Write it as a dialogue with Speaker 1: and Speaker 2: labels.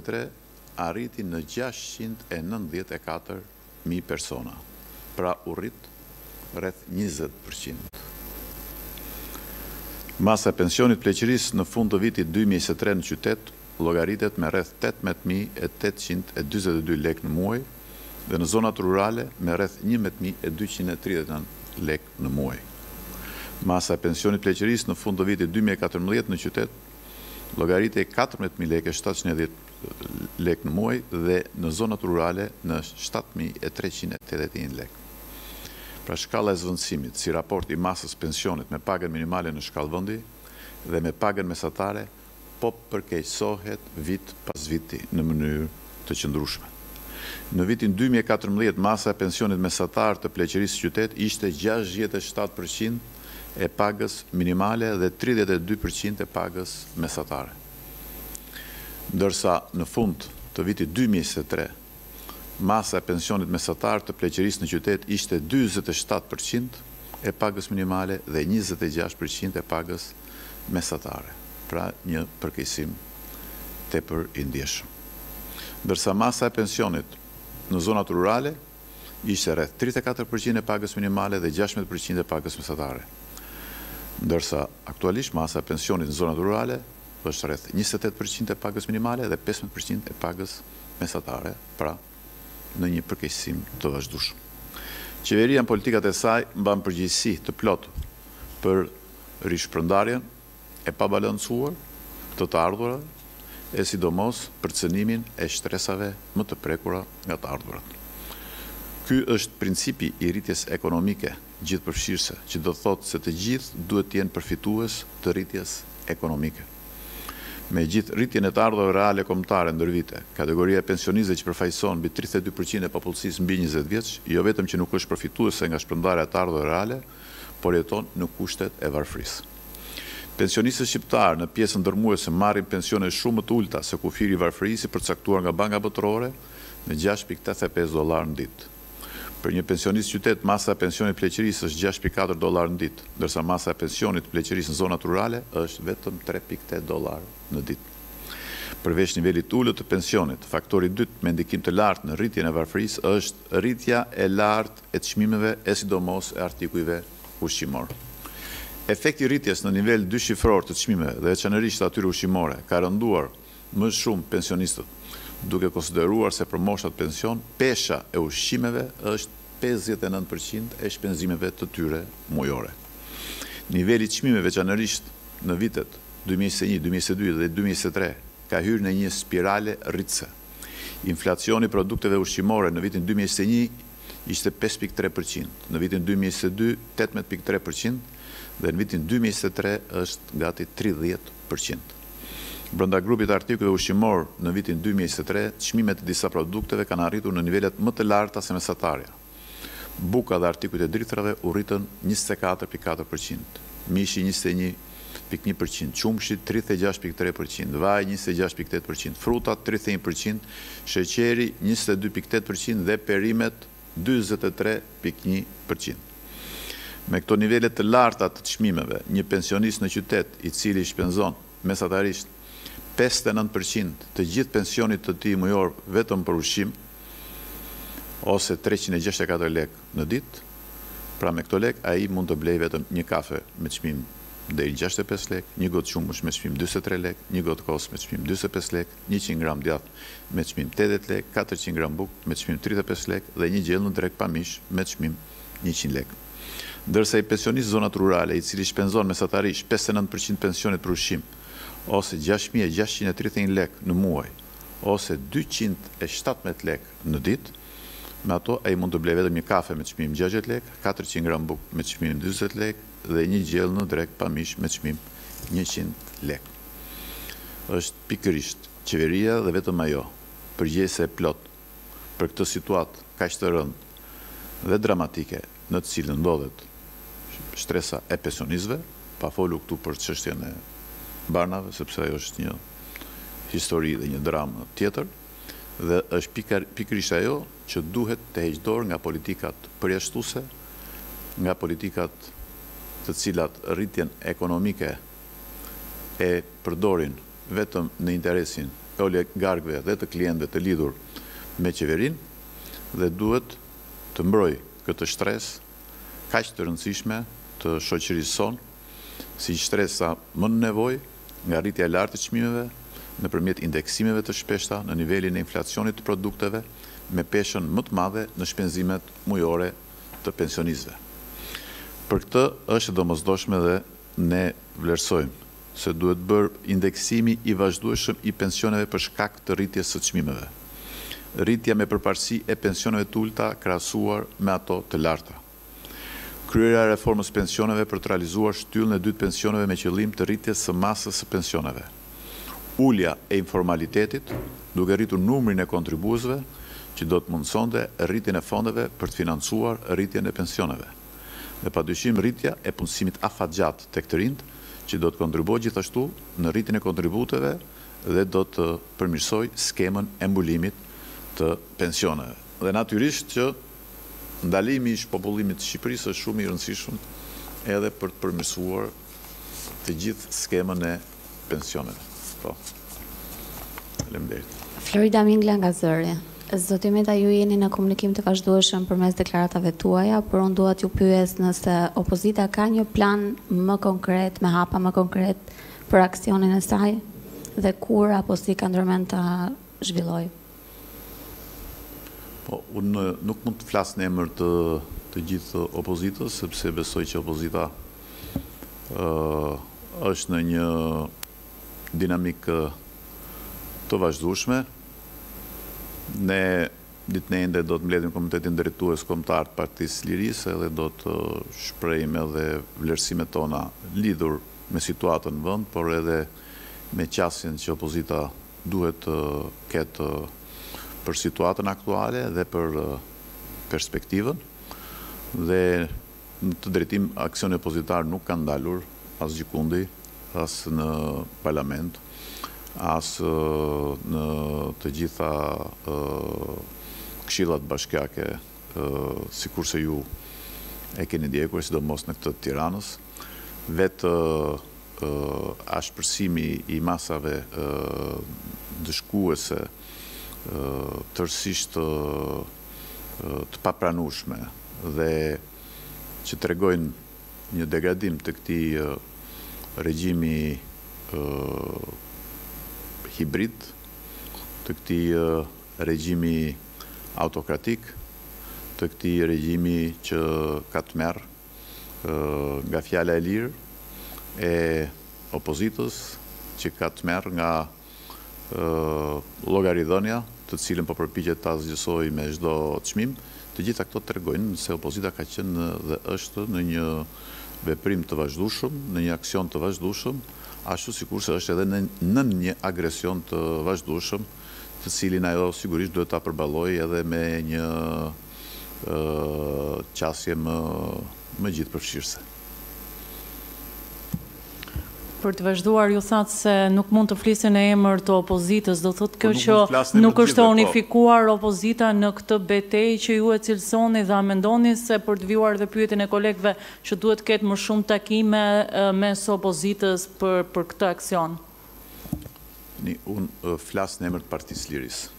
Speaker 1: 2023 arriti në 694.000 persona, pra u rrit rreth 20%. Masa e pensionit pleqërisë në fund të vitit 2023 në qytet llogaritet me rreth 18.842 lek në muaj dhe në zonat rurale me rreth 11.239 lek në muaj. Masa e pensionit pleqërisë në fund të vitit 2014 në qytet llogaritej 14.000 lekë 710 lek në muaj dhe në zonat rurale në 7.381 lek. Pra shkalla e zvendësimit, si raport i masës pensionit me pagën minimale në shkallë vendi dhe me pagën mesatare, po përkeqësohet vit pas viti në mënyrë të qëndrueshme. Në vitin 2014 masa e pensionit mesatar të pleqërisë qytet ishte 67% e pagës minimale dhe 32% e pagës mesatare. Ndërsa në fund të vitit 2023 masa e pensionit mesatar të pleqërisë në qytet ishte 47% e pagës minimale dhe 26% e pagës mesatare. Pra një përkeqësim tepër i ndjeshëm. Ndërsa masa e pensionit në zonat rurale ishte rreth 34% e pagës minimale dhe 16% e pagës mesatare. Ndërsa aktualisht masa e pensionit në zonat rurale është rreth 28% e pagës minimale dhe 15% e pagës mesatare, pra në një përkeqësim të vazhdueshëm. Qeveria në politikat e saj mban përgjegjësi të plotë për rishpërndarjen e pabalancuar të ardhurave e sidomos për cënimin e shtresave më të prekura nga të ardhurat. Ky është principi i rritjes ekonomike gjithëpërfshirëse, që do thotë se të gjithë duhet të jenë përfitues të rritjes ekonomike. Me gjithë rritjen e të ardhurave reale kombëtare ndër vite, kategoria e pensionistëve që përfaqëson mbi 32% e popullsisë mbi 20 vjeç, jo vetëm që nuk është përfituese nga shpërndarja e të ardhurave reale, por jeton në kushtet e varfërisë. Pensionistët shqiptarë në pjesën ndërmuese marrin pensione shumë më të ulta se kufiri i varfërisë i përcaktuar nga Banka Botërore në $6.85 në ditë. Për një pensionist qytet, masa e pensionit pleqërisë është $6.4 në ditë, ndërsa masa e pensionit pleqërisë në zonat rurale është vetëm $3.8 në ditë. Përveç nivelit ulët të pensionit, faktori dytë me ndikim të lartë në rritjen e varfërisë është rritja e lartë e çmimeve e sidomos e artikujve ushqimor. Efekti rritjes në nivel dyshifror të çmimeve dhe veçanërisht atyre ushqimore ka rënduar më shumë pensionistët, duke konsideruar se për moshat pension, pesha e ushqimeve është 59% e shpenzimeve të tyre mujore. Niveli çmimeve veçanërisht në vitet 2021, 2022 dhe 2023 ka hyrë në një spirale rritëse. Inflacioni produkteve ushqimore në vitin 2021 ishte 5.3%, në vitin 2022 18.3% dhe në vitin 2023 është gati 30%. Brenda grupit artikujve ushqimor në vitin 2023, çmimet e disa produkteve kanë arritur në nivelet më të larta se mesatarja. Buka dhe artikujt e drithrave u rritën 24.4%, mishi 21.1%, qumshi 36.3%, vaji 26.8%, frutat 31%, sheqeri 22.8% dhe perimet 43.1%. Me këto nivelet të larta të çmimeve, një pensionist në qytet i cili shpenzon mesatarisht 59% të gjithë pensionit të tij mujor vetëm për ushqim, ose 364 lek në ditë, pra me këto lek ai mund të blej vetëm një kafe me çmim deri 65 lek, një gotë qumësh me çmim 43 lek, një gotë kos me çmim 45 lek, 100 gram djath me çmim 80 lek, 400 gram bukë me çmim 35 lek dhe një gjellë në drek pa mish me çmim 100 lek. Ndërsa i pensionist zonat rurale, i cili shpenzon mesatarisht 59% pensionit për ushqim, ose 6.631 lek në muaj, ose 217 lek në ditë, me ato ai mund të blej vetëm një kafe me çmim 60 lek, 400 gram bukë me çmim 40 lek dhe një gjellë në drek pa mish me çmim 100 lek. Është pikërisht qeveria dhe vetëm ajo përgjegjëse e plot për këtë situatë kaq të rëndë dhe dramatike në të cilën ndodhet shtresa e pensionistëve, pa folu këtu për çështjen e barnave, sepse ajo është një histori dhe një dramë tjetër, dhe është pikërisht ajo që duhet të heqë dorë nga politikat përjashtuese, nga politikat të cilat rritjen ekonomike e përdorin vetëm në interesin oligarkëve dhe të klientëve të lidhur me qeverinë dhe duhet të mbroj këtë shtresë kaq të rëndësishme të shoqërisë sonë, si shtresa më në nevojë nga rritja e lartë e çmimeve nëpërmjet indeksimeve të shpeshta në nivelin e inflacionit të produkteve me peshën më të madhe në shpenzimet mujore të pensionistëve. Për këtë është domosdoshme dhe ne vlerësojmë se duhet bërë indeksimi i vazhdueshëm i pensioneve për shkak të rritjes së çmimeve. Rritja me përparësi e pensioneve të ulta krahasuar me ato të larta. Kryerja e reformës pensioneve për të realizuar shtyllën e dytë pensioneve me qëllim të rritjes së masës së pensioneve. Ulja e informalitetit, duke rritur numrin e kontribuesve, që do të mundsonte rritjen e fondeve për të financuar rritjen e pensioneve. Dhe padyshim rritja e punësimit afatgjat tek të rinjt, që do të kontribuojë gjithashtu në rritjen e kontributeve dhe do të përmirësoj skemën e mbulimit të pensioneve. Dhe natyrisht që ndalimi i shpopullimit të Shqipërisë është shumë i rëndësishëm edhe për të përmirësuar të gjithë skemën e pensioneve. Po. Faleminderit.
Speaker 2: Florida Mingla nga Zëri. Zoti Meta, ju jeni në komunikim të vazhdueshëm përmes deklaratave tuaja, por unë dua t'ju pyes nëse opozita ka një plan më konkret, me hapa më konkret për aksionin e saj dhe kur apo si ka ndërmend ta zhvillojë.
Speaker 1: Po, unë nuk mund të flas në emër të gjithë opozitës, sepse besoj që opozita është në një dinamikë të vazhdueshme. Ne ditën e ende do të mbledhim komitetin drejtues kombëtar të Partisë Lirisë edhe do të shprehim edhe vlerësimet tona lidhur me situatën në vend, por edhe me qasjen që opozita duhet të ketë për situatën aktuale dhe për perspektivën. Dhe në të drejtim aksioni opozitar nuk ka ndalur as gjikundi, as në parlament, as në të gjitha këshillat bashkiake, sikurse ju e keni ndjekur, sidomos në këtë të Tiranës. Vetë ashpërsimi i masave dëshkuese tërësisht të papranueshme dhe që tregojnë një degradim të këtij regjimi hibrid, të këtij regjimi autokratik, të këtij regjimi që ka të merr nga fjala e lirë e opozitës, që ka të merr nga llogaridhënia, të cilën po përpiqet ta zgjësojë me çdo çmim. Të gjitha këto tregojnë se opozita ka qenë dhe është në një veprim të vazhdueshëm, në një aksion të vazhdueshëm, ashtu sikurse është edhe në një agresion të vazhdueshëm, të cilin ajo sigurisht duhet ta përballojë edhe me një qasje më gjithëpërfshirëse.
Speaker 3: Për të vazhduar, ju thatë se nuk mund të flisin në emër të opozitës, do thotë kjo që nuk është të unifikuar opozita në këtë betejë që ju e cilësoni dhe amendoni, se për të vjuar dhe pyetjen e kolegëve që duhet ketë më shumë takime mes opozitës për këtë aksion.
Speaker 1: Unë flas në emër të Partisë Lirisë.